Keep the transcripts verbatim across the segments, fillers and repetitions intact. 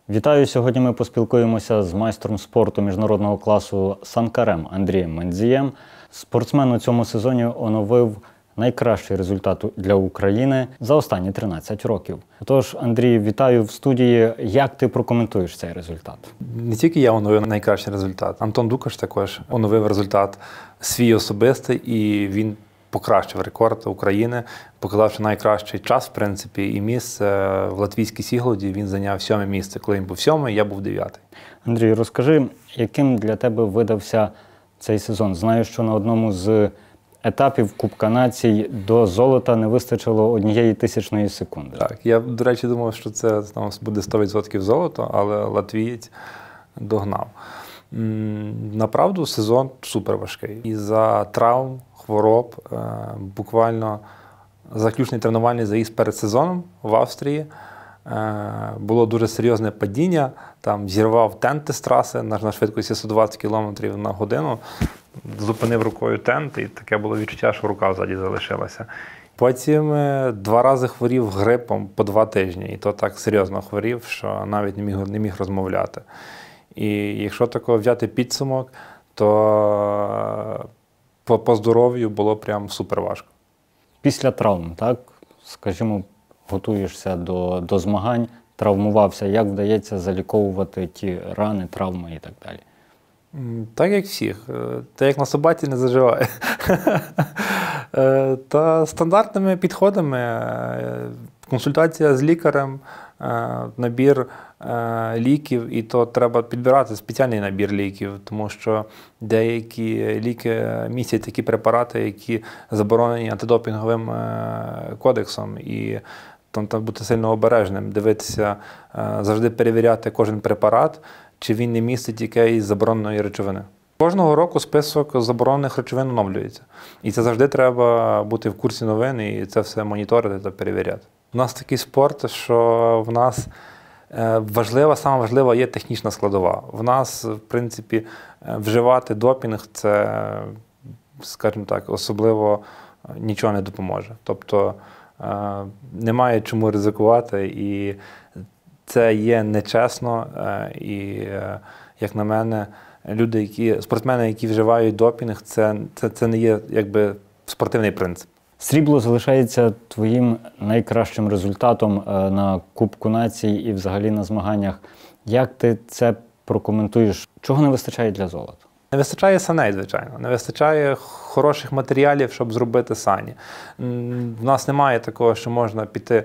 Вітаю! Сьогодні ми поспілкуємося з майстром спорту міжнародного класу санкарем Андрієм Мандзієм. Спортсмен у цьому сезоні оновив найкращий результат для України за останні тринадцять років. Тож, Андрій, вітаю в студії. Як ти прокоментуєш цей результат? Не тільки я оновив найкращий результат. Антон Дукаш також оновив результат свій особистий, і він покращив рекорд України, показавши найкращий час, в принципі, і місце в латвійській Сігулді. Він зайняв сьоме місце. Коли він був сьомий, я був дев'ятий. Андрій, розкажи, яким для тебе видався цей сезон? Знаю, що на одному з етапів Кубка націй до золота не вистачило однієї тисячної секунди. Так, я, до речі, думав, що це там буде сто відсотків золото, але латвієць догнав. Направду, сезон супер важкий. Із-за травм, хвороб, буквально заключний тренувальний заїзд перед сезоном в Австрії. Було дуже серйозне падіння, там зірвав тенти з траси на швидкості сто двадцять кілометрів на годину, зупинив рукою тент, і таке було відчуття, що рука ззаді залишилася. Потім два рази хворів грипом по два тижні, і то так серйозно хворів, що навіть не міг, не міг розмовляти. І якщо такого взяти підсумок, то по, по здоров'ю було прям супер важко. Після травм, так, скажімо, готуєшся до, до змагань, травмувався, як вдається заліковувати ті рани, травми і так далі? Так, як всіх. Та як на собаці не заживає. Та стандартними підходами, консультація з лікарем, набір ліків, і то треба підбирати спеціальний набір ліків, тому що деякі ліки містять такі препарати, які заборонені антидопінговим кодексом, і там треба бути сильно обережним, дивитися, завжди перевіряти кожен препарат, чи він не містить якоїсь забороненої речовини. Кожного року список заборонених речовин оновлюється. І це завжди треба бути в курсі новин і це все моніторити та перевіряти. У нас такий спорт, що в нас важлива, саме важлива є технічна складова. В нас, в принципі, вживати допінг – це, скажімо так, особливо нічого не допоможе. Тобто немає чому ризикувати, і це є нечесно, і, як на мене, люди, які, спортсмени, які вживають допінг, це, це, це не є якби спортивний принцип. Срібло залишається твоїм найкращим результатом на Кубку націй і взагалі на змаганнях. Як ти це прокоментуєш? Чого не вистачає для золота? Не вистачає саней, звичайно. Не вистачає хороших матеріалів, щоб зробити сані. В нас немає такого, що можна піти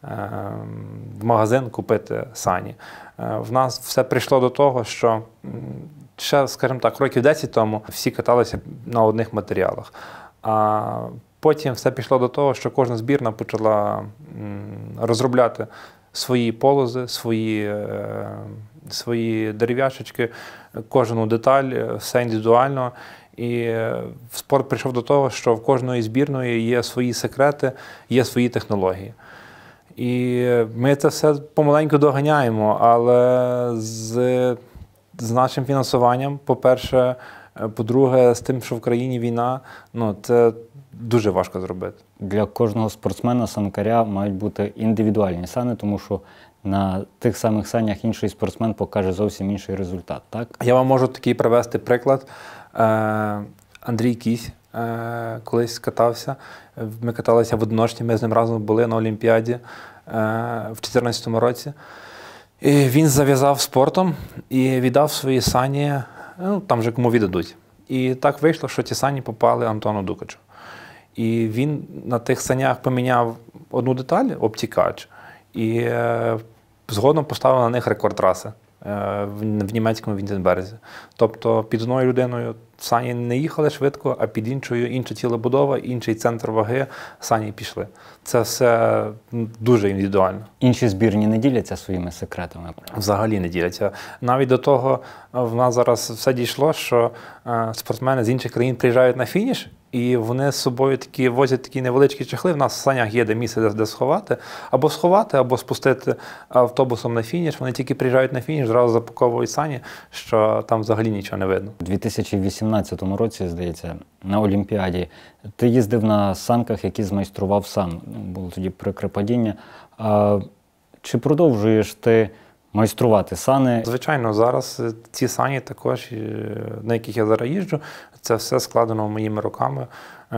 в магазин купити сані. В нас все прийшло до того, що ще, скажімо так, років десять тому всі каталися на одних матеріалах. А потім все пішло до того, що кожна збірна почала розробляти свої полози, свої, свої дерев'яшечки, кожну деталь, все індивідуально. І спорт прийшов до того, що в кожної збірної є свої секрети, є свої технології. І ми це все помаленьку доганяємо, але з, з нашим фінансуванням, по-перше, по-друге, з тим, що в країні війна, ну, це дуже важко зробити. Для кожного спортсмена-санкаря мають бути індивідуальні сани, тому що на тих самих санях інший спортсмен покаже зовсім інший результат, так? Я вам можу такий привести приклад. Андрій Кісь колись катався. Ми каталися в одиночці, ми з ним разом були на Олімпіаді в дві тисячі чотирнадцятому році. І він зав'язав спортом і віддав свої сані, ну, там вже кому віддадуть. І так вийшло, що ті сані попали Антону Дукачу. І він на тих санях поміняв одну деталь, обтікач, і е, згодом поставив на них рекорд траси е, в, в німецькому Вінтенберзі. Тобто під одною людиною сані не їхали швидко, а під іншою інша тілобудова, інший центр ваги, сані пішли. Це все дуже індивідуально. Інші збірні не діляться своїми секретами? Взагалі не діляться. Навіть до того в нас зараз все дійшло, що е, спортсмени з інших країн приїжджають на фініш, і вони з собою такі возять такі невеличкі чехли. В нас в санях є де місце, де, де сховати. Або сховати, або спустити автобусом на фініш. Вони тільки приїжджають на фініш, зразу запаковують сані, що там взагалі нічого не видно. У дві тисячі вісімнадцятому році, здається, на Олімпіаді ти їздив на санках, які змайстрував сам. Було тоді прикре падіння. А чи продовжуєш ти майструвати сани. Звичайно, зараз ці сані також, на яких я зараз їжджу, це все складено моїми руками.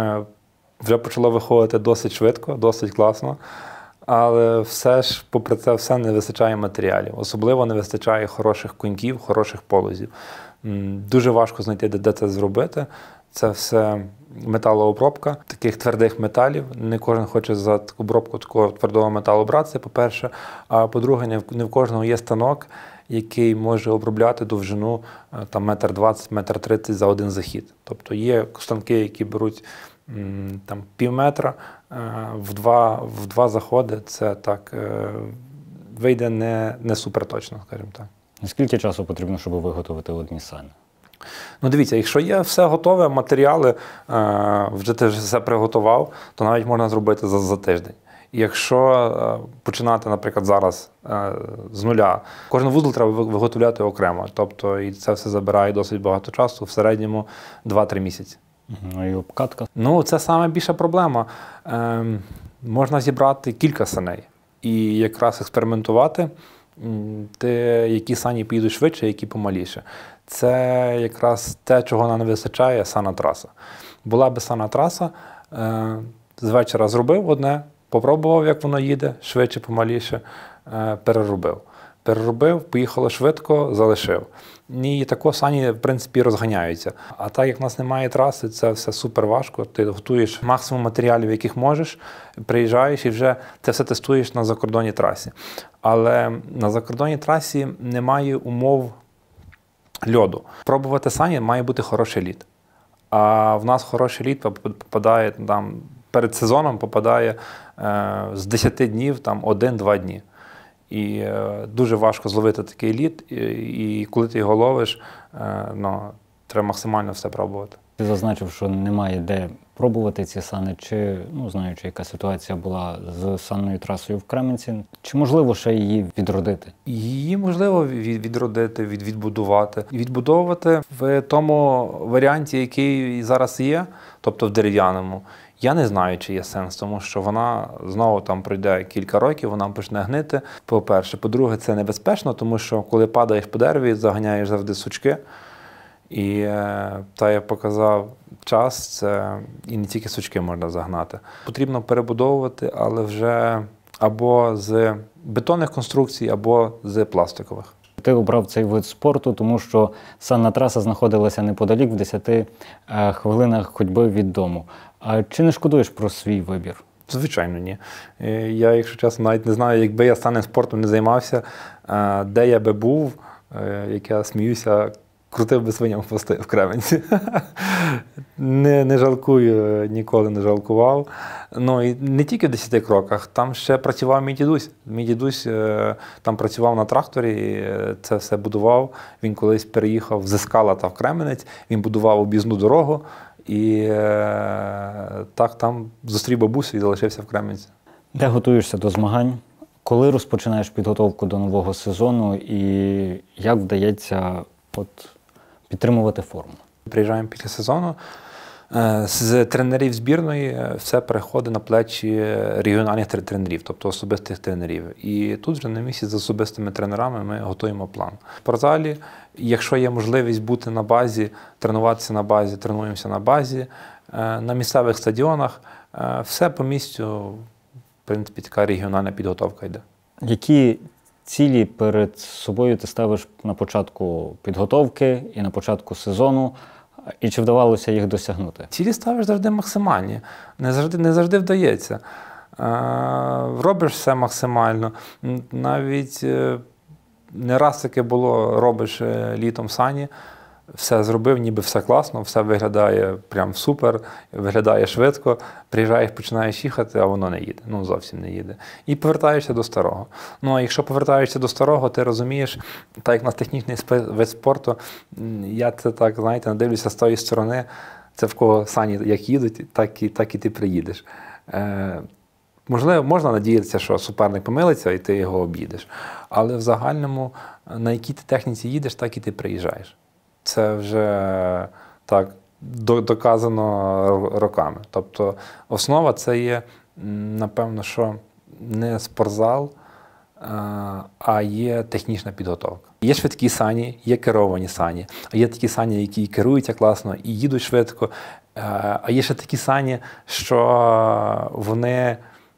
Вже почало виходити досить швидко, досить класно. Але все ж, попри це все, не вистачає матеріалів. Особливо не вистачає хороших коньків, хороших полозів. Дуже важко знайти, де це зробити. Це все металообробка таких твердих металів. Не кожен хоче за обробку такого твердого металу братися, по-перше. А по-друге, не в кожного є станок, який може обробляти довжину там, метр двадцять, метр тридцять за один захід. Тобто є станки, які беруть там, пів метра в два, в два заходи. Це так вийде не, не суперточно, скажімо так. Наскільки часу потрібно, щоб виготовити одні сани? Ну, дивіться, якщо є все готове, матеріали, вже ти вже все приготував, то навіть можна зробити за, за тиждень. І якщо починати, наприклад, зараз з нуля, кожен вузол треба виготовляти окремо. Тобто і це все забирає досить багато часу, в середньому два-три місяці. Ну і обкатка? Ну, це саме більша проблема. Ем, можна зібрати кілька саней і якраз експериментувати, те, які сані підуть швидше, які помаліше. Це якраз те, чого нам не вистачає, санатраса. Була би санатраса, е, з вечора зробив одне, попробував, як воно їде, швидше, помаліше, е, переробив. Переробив, поїхало швидко, залишив. І тако сані, в принципі, розганяються. А так, як в нас немає траси, це все супер важко. Ти готуєш максимум матеріалів, яких можеш, приїжджаєш і вже це все тестуєш на закордонній трасі. Але на закордонній трасі немає умов льоду. Пробувати сані має бути хороший лід. А в нас хороший лід попадає, там, перед сезоном попадає е, з десяти днів там, один-два дні. І е, дуже важко зловити такий лід, і, і коли ти його ловиш, е, ну, треба максимально все пробувати. Ти зазначив, що немає де пробувати ці сани, чи, ну, знаючи, яка ситуація була з санною трасою в Кременці, чи можливо ще її відродити? Її можливо відродити, відбудувати. Відбудовувати в тому варіанті, який зараз є, тобто в дерев'яному. Я не знаю, чи є сенс, тому що вона знову там пройде кілька років, вона почне гнити, по-перше. По-друге, це небезпечно, тому що коли падаєш по дереві, заганяєш завжди сучки. І та я показав час, це і не тільки сучки можна загнати. Потрібно перебудовувати, але вже або з бетонних конструкцій, або з пластикових. Ти обрав цей вид спорту, тому що санна траса знаходилася неподалік в десяти хвилинах ходьби від дому. А чи не шкодуєш про свій вибір? Звичайно, ні. Я, якщо чесно, навіть не знаю, якби я санним спортом не займався, де я би був, як я сміюся, крутив би свиням хвости в Кременці. Не, не жалкую, ніколи не жалкував. Ну, і не тільки в десяти кроках, там ще працював мій дідусь. Мій дідусь там працював на тракторі, це все будував. Він колись переїхав з Ескала та в Кременець, він будував об'їзну дорогу. І так там зустрів бабусю і залишився в Кременці. Де готуєшся до змагань? Коли розпочинаєш підготовку до нового сезону і як вдається от, підтримувати форму? Приїжджаємо після сезону. З тренерів збірної все переходить на плечі регіональних тренерів, тобто особистих тренерів. І тут вже на місці з особистими тренерами ми готуємо план. В спортзалі, якщо є можливість бути на базі, тренуватися на базі, тренуємося на базі. На місцевих стадіонах все по місцю, в принципі, така регіональна підготовка йде. Які цілі перед собою ти ставиш на початку підготовки і на початку сезону? І чи вдавалося їх досягнути? Цілі ставиш завжди максимальні. Не завжди, не завжди вдається. Робиш все максимально. Навіть не раз таке було, робиш літом сані, все зробив, ніби все класно, все виглядає прям супер, виглядає швидко, приїжджаєш, починаєш їхати, а воно не їде, ну зовсім не їде. І повертаєшся до старого. Ну а якщо повертаєшся до старого, ти розумієш, так як на технічний вид спорту, я це так, знаєте, надивлюся з тої сторони, це в кого сані як їдуть, так і, так і ти приїдеш. Е, Можливо, можна надіятися, що суперник помилиться і ти його об'їдеш. Але в загальному, на якій ти техніці їдеш, так і ти приїжджаєш. Це вже так доказано роками. Тобто основа це є, напевно, що не спортзал, а є технічна підготовка. Є швидкі сані, є керовані сані, а є такі сані, які керуються класно і їдуть швидко, а є ще такі сані, що вони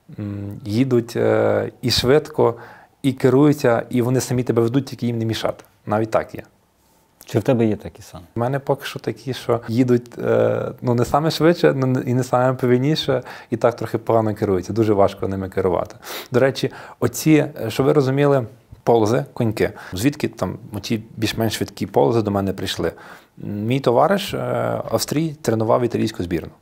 їдуть і швидко, і керуються, і вони самі тебе ведуть, тільки їм не мішати. Навіть так є. Чи в тебе є такі сані? У мене поки що такі, що їдуть ну, не саме швидше і не саме повільніше, і так трохи погано керуються. Дуже важко ними керувати. До речі, оці, що ви розуміли, полози, коньки. Звідки там оці більш-менш швидкі полози до мене прийшли? Мій товариш Австрій тренував італійську збірну.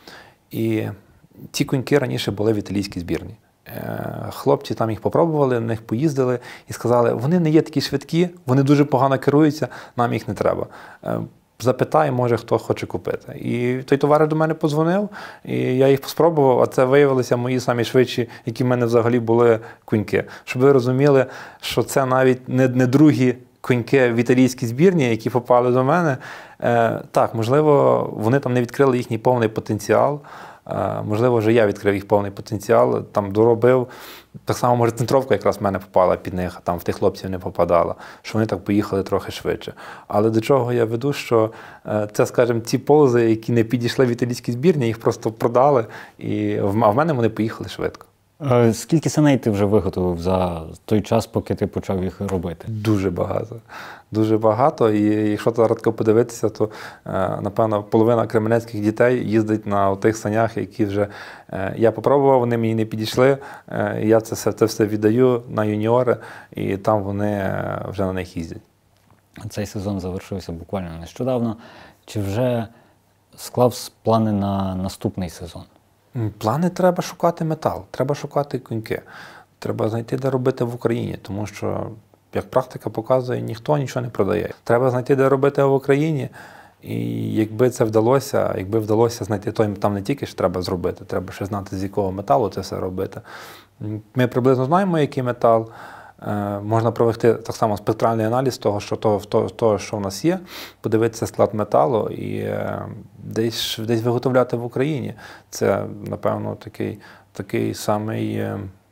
І ці коньки раніше були в італійській збірні. Хлопці там їх попробували, на них поїздили і сказали, вони не є такі швидкі, вони дуже погано керуються, нам їх не треба. Запитай, може, хто хоче купити. І той товариш до мене подзвонив, і я їх спробував, а це виявилися мої самі швидші, які в мене взагалі були коньки. Щоб ви розуміли, що це навіть не, не другі коньки в італійській збірні, які попали до мене. Так, можливо, вони там не відкрили їхній повний потенціал. Можливо, вже я відкрив їх повний потенціал, там доробив. Так само, може, центровка якраз в мене попала під них, а там в тих хлопців не попадала, що вони так поїхали трохи швидше. Але до чого я веду, що це, скажімо, ці полози, які не підійшли в італійській збірні, їх просто продали, і а в мене вони поїхали швидко. Скільки саней ти вже виготовив за той час, поки ти почав їх робити? Дуже багато. Дуже багато. І якщо зараз подивитися, то, напевно, половина кременецьких дітей їздить на тих санях, які вже я попробував, вони мені не підійшли. Я це все, це все віддаю на юніори, і там вони вже на них їздять. Цей сезон завершився буквально нещодавно. Чи вже склав плани на наступний сезон? Плани треба шукати метал, треба шукати коньки. Треба знайти, де робити в Україні, тому що, як практика показує, ніхто нічого не продає. Треба знайти, де робити в Україні, і якби це вдалося, якби вдалося знайти той, там не тільки ж треба зробити, треба ще знати, з якого металу це все робити. Ми приблизно знаємо, який метал. Можна провести так само спектральний аналіз того, що, того, того, того, що в нас є, подивитися склад металу і десь, десь виготовляти в Україні. Це, напевно, такий, такий самий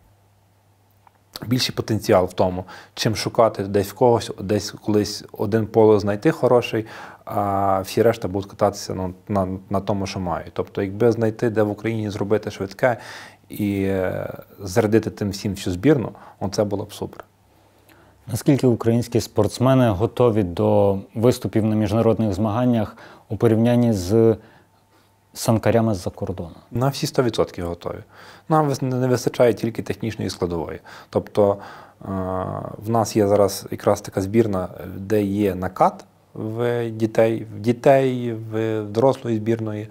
більший потенціал в тому, чим шукати десь в когось, десь колись один поле знайти хороший, а всі решта будуть кататися ну, на, на тому, що мають. Тобто, якби знайти, де в Україні зробити швидке, і зарядити тим всім всю збірну, це було б супер. Наскільки українські спортсмени готові до виступів на міжнародних змаганнях у порівнянні з санкарями з-за кордону? На всі сто відсотків готові. Нам не вистачає тільки технічної складової. Тобто в нас є зараз якраз така збірна, де є накат в дітей, в дітей, в дорослої збірної,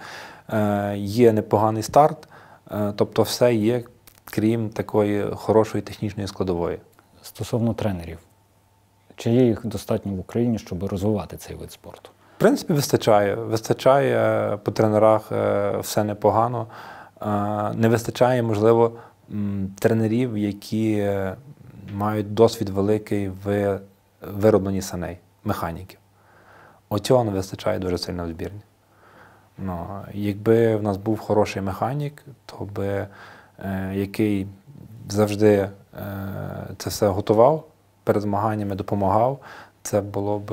є непоганий старт. Тобто все є, крім такої хорошої технічної складової. Стосовно тренерів, чи є їх достатньо в Україні, щоб розвивати цей вид спорту? В принципі, вистачає. Вистачає по тренерах, все непогано. Не вистачає, можливо, тренерів, які мають досвід великий в виробленні саней, механіків. Оцього не вистачає дуже сильно в збірні. Ну, якби в нас був хороший механік, то би, е, який завжди е, це все готував, перед змаганнями допомагав, це було б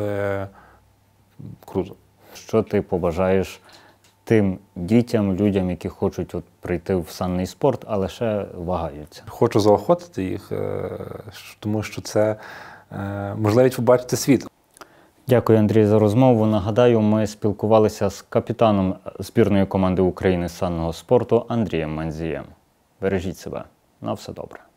круто. Що ти побажаєш тим дітям, людям, які хочуть от прийти в санний спорт, але ще вагаються? Хочу заохотити їх, е, тому що це е, можливість побачити світ. Дякую, Андрій, за розмову. Нагадаю, ми спілкувалися з капітаном збірної команди України з санного спорту Андрієм Мандзієм. Бережіть себе. На все добре.